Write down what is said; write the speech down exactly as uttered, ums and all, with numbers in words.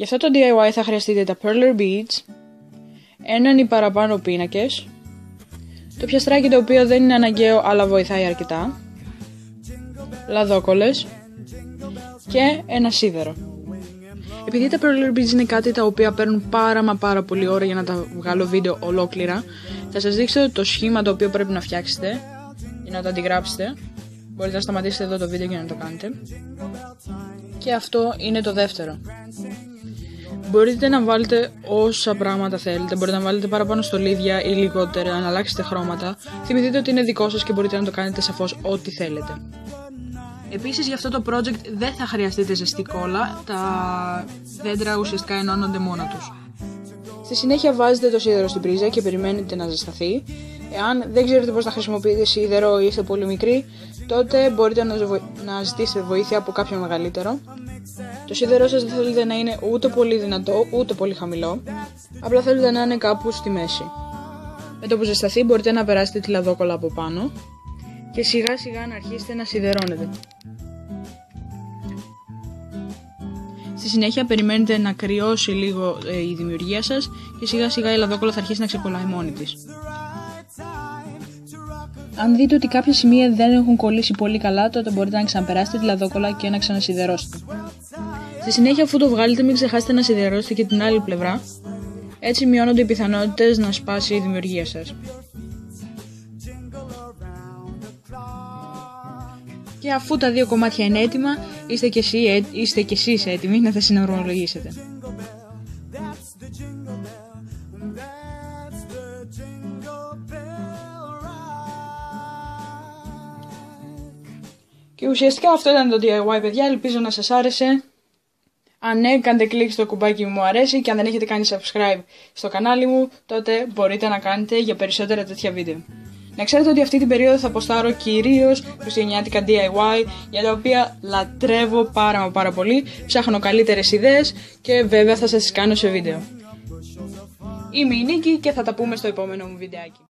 Για αυτό το ντι άι γουάι θα χρειαστείτε τα perler beads, έναν ή παραπάνω πίνακες, το πιαστράκι το οποίο δεν είναι αναγκαίο αλλά βοηθάει αρκετά, λαδόκολλες και ένα σίδερο. Επειδή τα perler beads είναι κάτι τα οποία παίρνουν πάρα μα πάρα πολύ ώρα για να τα βγάλω βίντεο ολόκληρα, θα σας δείξω το σχήμα το οποίο πρέπει να φτιάξετε για να το αντιγράψετε. Μπορείτε να σταματήσετε εδώ το βίντεο για να το κάνετε. Και αυτό είναι το δεύτερο. Μπορείτε να βάλετε όσα πράγματα θέλετε, μπορείτε να βάλετε παραπάνω στολίδια ή λιγότερα, να αλλάξετε χρώματα. Θυμηθείτε ότι είναι δικό σας και μπορείτε να το κάνετε σαφώς ό,τι θέλετε. Επίσης για αυτό το project δεν θα χρειαστείτε ζεστή κόλλα, τα δέντρα ουσιαστικά ενώνονται μόνα τους. Στη συνέχεια βάζετε το σίδερο στην πρίζα και περιμένετε να ζεσταθεί. Εάν δεν ξέρετε πώς να χρησιμοποιείτε σίδερο ή είστε πολύ μικροί, τότε μπορείτε να, να ζητήσετε βοήθεια από κάποιον μεγαλύτερο. Το σίδερό σας δεν θέλετε να είναι ούτε πολύ δυνατό ούτε πολύ χαμηλό, απλά θέλετε να είναι κάπου στη μέση. Με το που ζεσταθεί μπορείτε να περάσετε τη λαδόκολλα από πάνω και σιγά σιγά να αρχίσετε να σιδερώνετε. Στη συνέχεια περιμένετε να κρυώσει λίγο ε, η δημιουργία σας και σιγά σιγά η λαδόκολλα θα αρχίσει να ξεκολλάει μόνη της. Αν δείτε ότι κάποια σημεία δεν έχουν κολλήσει πολύ καλά, τότε μπορείτε να ξαναπεράσετε τη λαδόκολλα και να ξανασιδερώσετε. Στη συνέχεια, αφού το βγάλετε, μην ξεχάσετε να σιδερώσετε και την άλλη πλευρά. Έτσι μειώνονται οι πιθανότητες να σπάσει η δημιουργία σας. Και αφού τα δύο κομμάτια είναι έτοιμα, είστε και, εσύ, είστε και εσείς έτοιμοι να τα συναρμολογήσετε. Και ουσιαστικά αυτό ήταν το ντι άι γουάι, παιδιά, ελπίζω να σας άρεσε. Αν ναι, κάντε κλικ στο κουμπάκι μου αρέσει και αν δεν έχετε κάνει subscribe στο κανάλι μου, τότε μπορείτε να κάνετε για περισσότερα τέτοια βίντεο. Να ξέρετε ότι αυτή την περίοδο θα ποστάρω κυρίως χριστουγεννιάτικα ντι άι γουάι, για τα οποία λατρεύω πάρα μα πάρα πολύ, ψάχνω καλύτερες ιδέες και βέβαια θα σας τις κάνω σε βίντεο. Είμαι η Νίκη και θα τα πούμε στο επόμενο μου βιντεάκι.